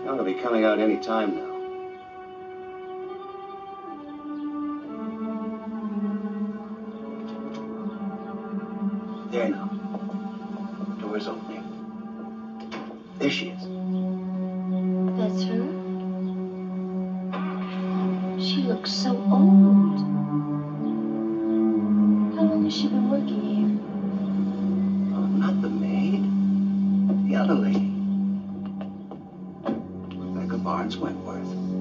ought to be coming out any time now. There now. Door's opening. There she is. That's her? She looks so old. How long has she been working here? Oh, not the maid. The other lady. Rebecca Barnes Wentworth.